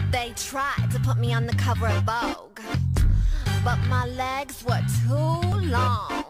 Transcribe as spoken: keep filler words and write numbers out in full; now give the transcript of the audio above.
They tried to put me on the cover of Vogue, but my legs were too long.